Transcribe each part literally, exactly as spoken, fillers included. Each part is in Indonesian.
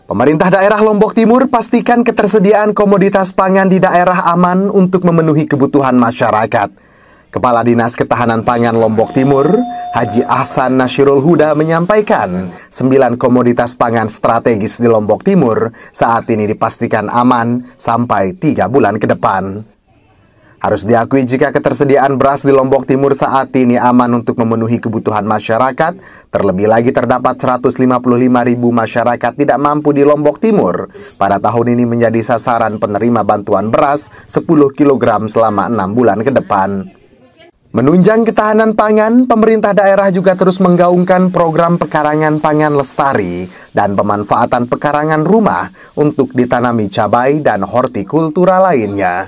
Pemerintah daerah Lombok Timur pastikan ketersediaan komoditas pangan di daerah aman untuk memenuhi kebutuhan masyarakat. Kepala Dinas Ketahanan Pangan Lombok Timur, Haji Ahsan Nasyirul Huda menyampaikan, sembilan komoditas pangan strategis di Lombok Timur saat ini dipastikan aman sampai tiga bulan ke depan. Harus diakui jika ketersediaan beras di Lombok Timur saat ini aman untuk memenuhi kebutuhan masyarakat, terlebih lagi terdapat seratus lima puluh lima ribu masyarakat tidak mampu di Lombok Timur. Pada tahun ini menjadi sasaran penerima bantuan beras sepuluh kilogram selama enam bulan ke depan. Menunjang ketahanan pangan, pemerintah daerah juga terus menggaungkan program pekarangan pangan lestari dan pemanfaatan pekarangan rumah untuk ditanami cabai dan hortikultura lainnya.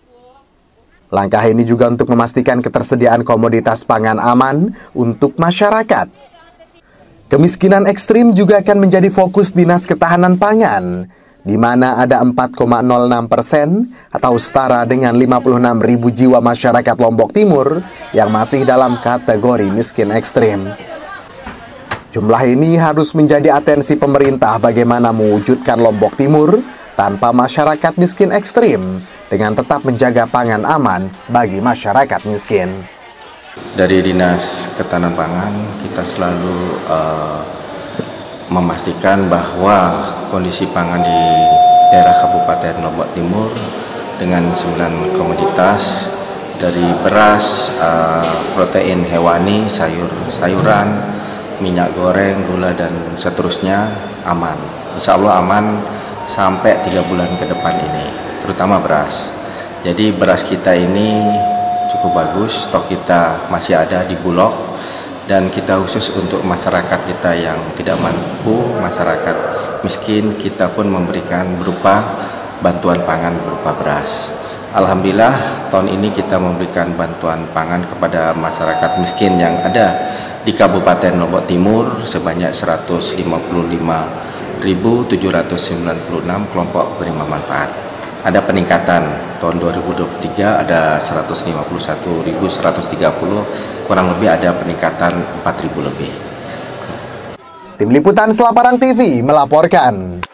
Langkah ini juga untuk memastikan ketersediaan komoditas pangan aman untuk masyarakat. Kemiskinan ekstrim juga akan menjadi fokus Dinas Ketahanan Pangan, di mana ada empat koma nol enam persen atau setara dengan lima puluh enam ribu jiwa masyarakat Lombok Timur yang masih dalam kategori miskin ekstrim. Jumlah ini harus menjadi atensi pemerintah bagaimana mewujudkan Lombok Timur tanpa masyarakat miskin ekstrim, dengan tetap menjaga pangan aman bagi masyarakat miskin. Dari Dinas Ketahanan Pangan, kita selalu uh, memastikan bahwa kondisi pangan di daerah Kabupaten Lombok Timur dengan sembilan komoditas dari beras, uh, protein hewani, sayur-sayuran, minyak goreng, gula, dan seterusnya aman. Insya Allah aman sampai tiga bulan ke depan ini, terutama beras. Jadi beras kita ini cukup bagus, stok kita masih ada di Bulog, dan kita khusus untuk masyarakat kita yang tidak mampu, masyarakat miskin, kita pun memberikan berupa bantuan pangan berupa beras. Alhamdulillah tahun ini kita memberikan bantuan pangan kepada masyarakat miskin yang ada di Kabupaten Lombok Timur sebanyak seratus lima puluh lima ribu tujuh ratus sembilan puluh enam kelompok penerima manfaat. Ada peningkatan tahun dua ribu dua puluh tiga ada seratus lima puluh satu ribu seratus tiga puluh, kurang lebih ada peningkatan empat ribu lebih. Tim Liputan Selaparang T V melaporkan.